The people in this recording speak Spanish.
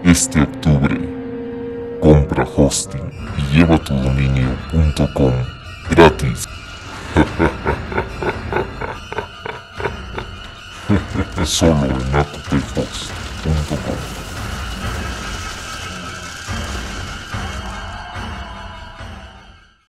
Este octubre, compra hosting y lleva tu dominio.com gratis. Solo en Atom.